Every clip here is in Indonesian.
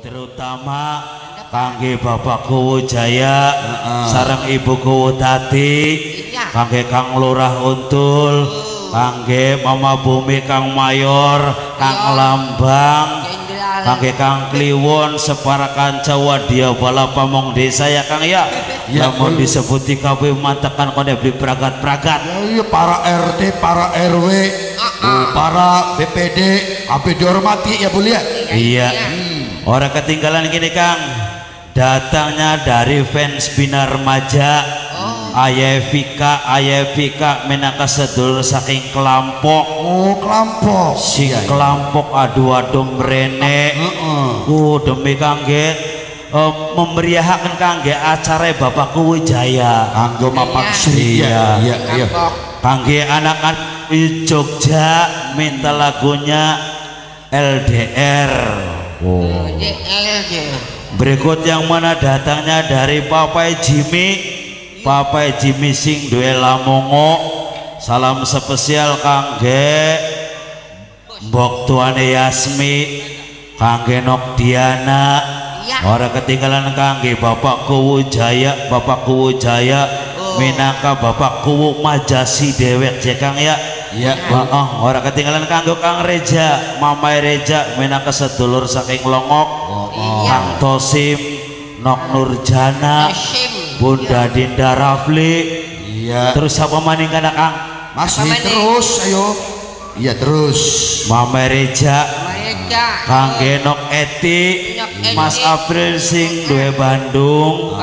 terutama kangge Bapak Kuwu Jaya sareng Ibu Kuwu Tati, kangge Kang Lurah Untul, kangge Mama Bumi Kang Mayor, Kang Lambang, kangge Kang Kliwon, separakan Jawa dia bala pamong desa ya Kang ya. Namun disebuti kabeh mantekan kone beli pragat-pragat. Iya para RT, para RW, para BPD, kabeh dihormati ya Bu ya. Iya. Orang ketinggalan gini Kang. Datangnya dari fans Bina Remaja. Ayevika menaka sedulur saking Kelampok. Oh Kelampok. Si Kelampok adu-adu mrene. Demi kangge memeriahkan kangge acara Bapak Kuwu Jaya. Kanggo mapak Sri. Iya. Iya. Kangge anak-anak di Jogja minta lagunya LDR. Berikut yang mana datangnya dari Papai Jimmy sing duwe Lamongo. Salam spesial kangge Mbok tuane Yasmi, kangge Nokdiana. Ora ketinggalan kangge Bapak Kuwu Jaya minangka Bapak Kuwu Majasi dewek ya Kang ya. Iya. Ora ketinggalan kanggo Kang Reja, Mamai Reja minangka sedulur saking Longok. Kang Tosim, Nok Nurjana, Bunda Dinda Rafli. Iya. Terus siapa maning kana Kang? Masih terus ayo. Iya terus. Mamai Reja, kangge Nok Eti, Mas April sing duwe Bandung.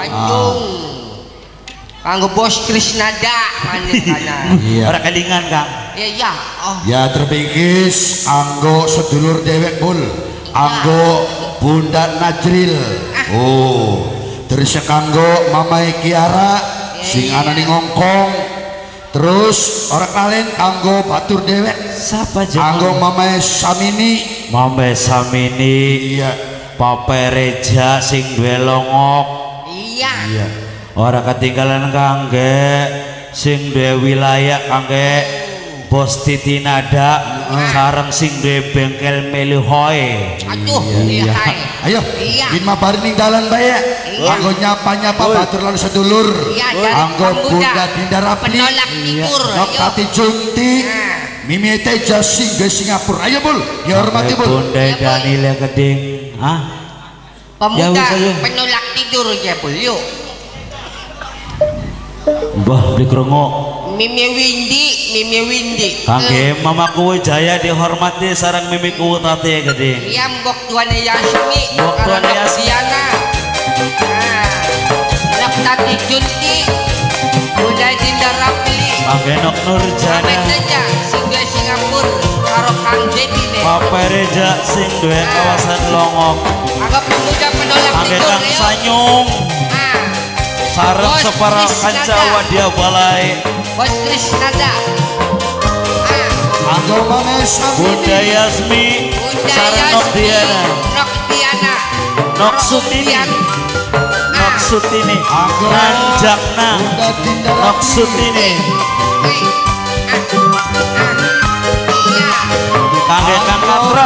Kanggo Bos Krisnada maning kana. Ora kelingan Kang. Iya. Ya terbingkis anggo sedulur dewek Bul, anggo Bunda Najril. Terus kanggo Mamai Kiara sing ana ning Ngongkong. Terus orang lain kanggo batur dewek. Siapa aja? Kanggo Mamai Samini. Mamai Samini. Iya. Papai Reja sing duwe Longok. Iya. Ora ketinggalan kangge sing duwe wilayah kangge Bos Titi Nada sareng sing duwe bengkel Melihoy. Aduh, iya. Ayo, bin mabari ning dalan bae. Anggo nyapa-nyapa batur lan sedulur. Anggo Bunda Dinda Rafli. Penolak tidur. Nok Tati Junti. Mimi Teja singge Singapura. Ayo Bul, dihormati Bul. Bunda Danile Geding. Pemuda penolak tidur ya Bul. Yuk. Mbah beli krungu. Mimi Windy. Kangge Mama Kuwu Jaya dihormati sareng Mimi Kuwu Tati Geding. Iya Mbok tuane Yasmi. Mbok tuane Yasmi. Nok Tati Junti. Bunda Dinda Rafli. Kangge Nok Nurjana. Saja singga Singapura karo Kang Dedi deh. Papai Reja sing duwe kawasan Longok. Anggap pemuda penolak Kangge tidur. Kang Sanyung. Sareng separa Kancawa dia balai. Bos Krisnada. Anggo Mamai Samini. Bunda Yasmi. Sareng Nokdiana. Nok Sutini. Ranjakna. Nok Sutini. Kangge Kang Katrap.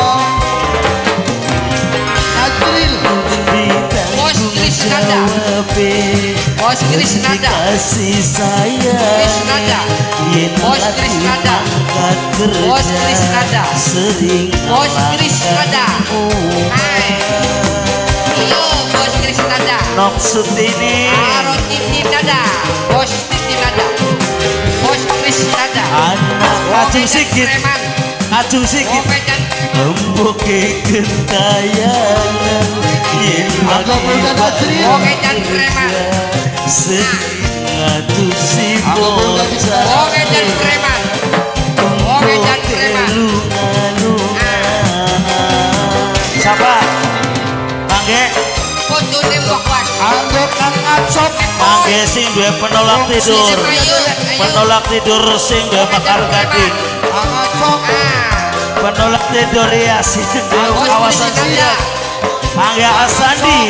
Najril. Bos Krisnada. Bos Krisnada. Kasih sayang. Bos Krisnada. Bos Krisnada. Sering Bos Krisnada. Yo Bos Krisnada. Nok Sutini. Aro Titi Nada. Bos Titi Nada. Bos Krisnada. Anak Acung Sigit. Acung Sigit. Embuke gentayangan yen Anggo Bunda Najril. Oke dan preman. Sengatu si bocah. Oke dan preman. Siapa? Kangge Foto nembok was. Anggo Kang Acop. Kangge sing duwe penolak tidur. Penolak tidur sing duwe bakar gading. Kang Acop. Penolak tidur ya sing duwe kawasan siap. Kangge Asandi.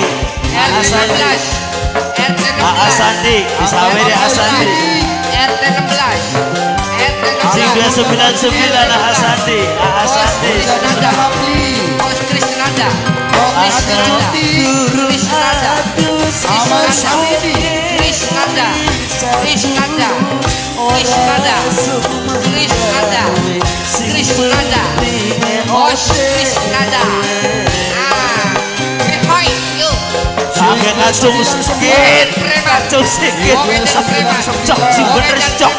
Asandi, Isawiri Asandi. RT 16. Sing 299 Asandi. Asandi. Bos Krisnada. Krisnanda Krisnanda Krisnanda Krisnanda Krisnanda Krisnanda Krisnanda Bos Krisnanda hoi yuk agak ngacung sedikit ngacung sedikit cok sing bener cok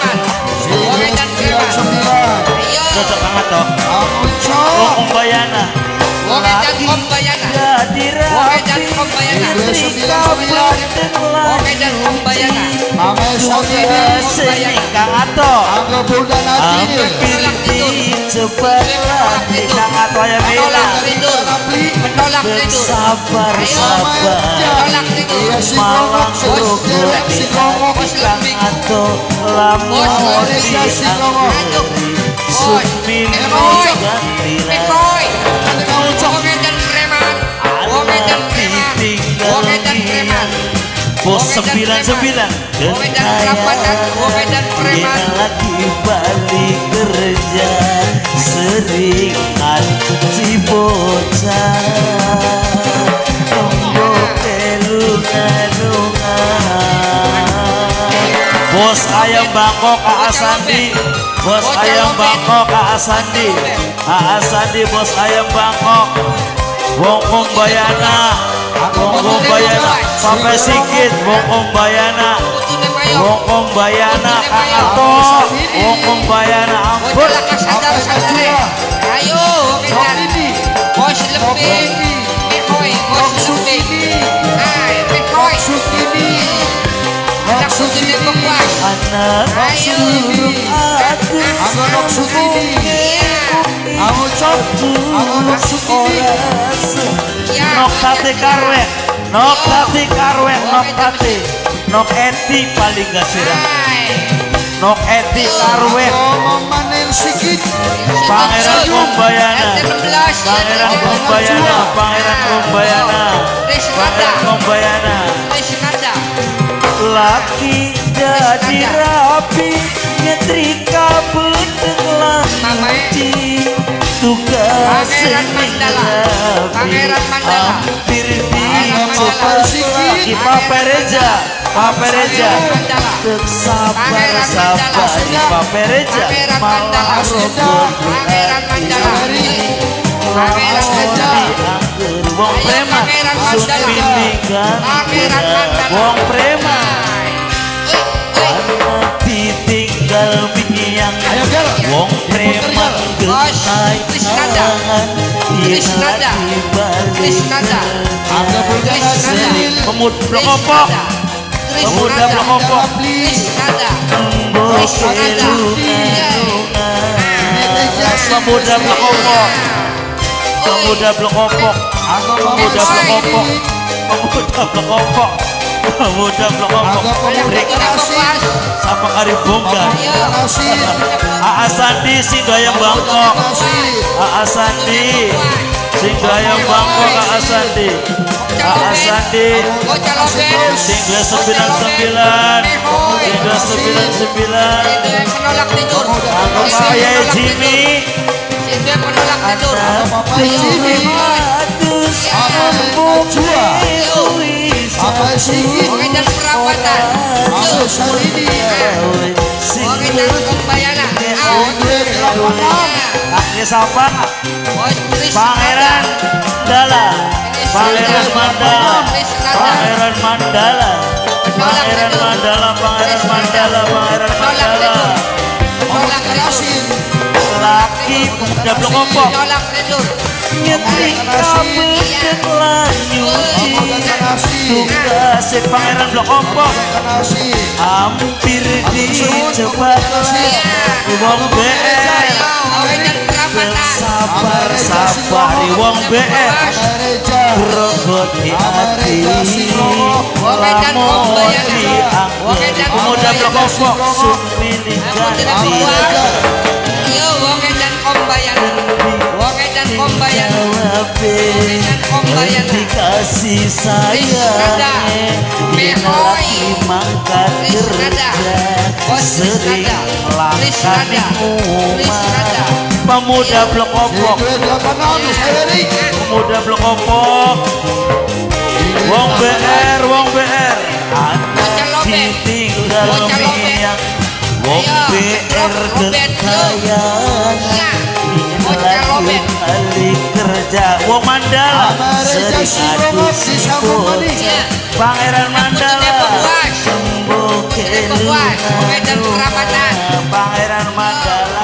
cocok banget toh Om Bayana Womedan Om Bayana Womedan Om Bayana Womedan Om Bayana seni Kang Ato hampir dicobalah Kang Ato ya menolak tidur sabar menolak tidur malang rukun Kang Ato lamun Womedan preman Womedan preman Womedan preman Bos 99 Womedan perapatan Womedan preman lagi balik kerja seringan si bocah Bos ayam Bangkok Asandi Bos ayam Bangkok Asandi Asandi bos ayam Bangkok Wong Bayana Wong Bayana sampai sikit Wong Bayana Wong Bayana Kang Ato Wong Bayana ampun ayo bos lebih hoi bos lebih hoi anak sutini kepuas ayo anak sutini aku cok anak sutini nok tati karwek nok tati karwek nok tati nok eti paling gak sirah nok eti karwek manen sikit Pangeran Kumbayana Pangeran Kumbayana Pangeran Kumbayana Pangeran Kumbayana laki jadi rapi nyetrika bedeng lanci tugas Pangeran Mandala hampir dicoba lagi Papereja Papereja sabar sabar di Papereja malah rokok Pangeran Mandala Pangeran Mandala wong preman supilikan wong preman ditinggal minyang wong preman getai tangan Krisnanda Krisnanda pemuda blok opok pemuda blok opok Krisnanda pemuda blok opok pemuda blok opok pemuda blok opok pemuda blok opok pemuda blok opok sama kari bongkar Asandi sing doyang Bangkok Asandi sing doyang Bangkok Asandi Asandi sing 299 sing 299 menolak tidur aku Pak Jimmy dia menolak tidur apa sih Womedan perapatan Womedan Kumbayana Kakek siapa? Pangeran Mandala Pangeran Mandala Pangeran Mandala Pangeran Mandala Pangeran Mandala Pangeran Mandala laki pemuda blok opok nyetrika bedeng lanyuci tugas Pangeran blok opok hampir dicoba wong BR sabar sabar wong BR grogot di hati lamun dianggur pemuda blok opok sumili ganti Womedan Kumbayana Womedan Kumbayana Womedan Kumbayana dikasih sayang lagi mangkat kerja sering langkah pemuda blok opok pemuda blok opok Wong BR ditinggal minyak wong BR kekayaan lagi kali kerja wong Mandala sering adu sibuk Pangeran Mandala sembuh kelungan Pangeran Mandala